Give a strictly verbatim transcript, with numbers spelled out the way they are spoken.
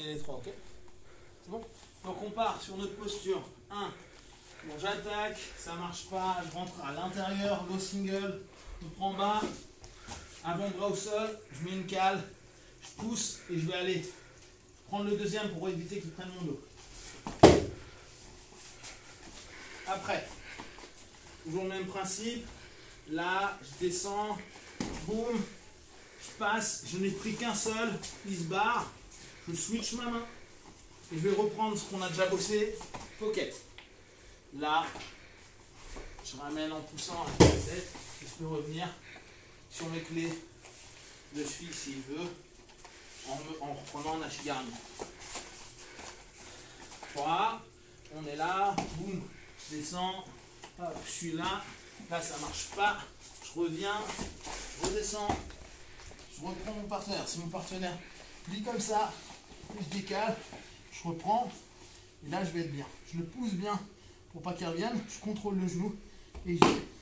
terminer les trois, ok? C'est bon? Donc on part sur notre posture. un. Bon, j'attaque, ça marche pas, je rentre à l'intérieur, low single, je prends bas, avant-bras au sol, je mets une cale, je pousse et je vais aller prendre le deuxième pour éviter qu'il prenne mon dos. Après, toujours le même principe, là, je descends, boum, je passe, je n'ai pris qu'un seul, il se barre, je switch ma main et je vais reprendre ce qu'on a déjà bossé, pocket. Là, je ramène en poussant la tête et je peux revenir sur mes clés de cheville s'il veut, en, me, en reprenant un ashigarami. trois, on est là, boum, je descends, hop, je suis là, là ça marche pas, je reviens, je redescends, je reprends mon partenaire. Si mon partenaire plie comme ça, je décale, je reprends, et là je vais être bien. Je le pousse bien pour pas qu'il revienne, je contrôle le genou et je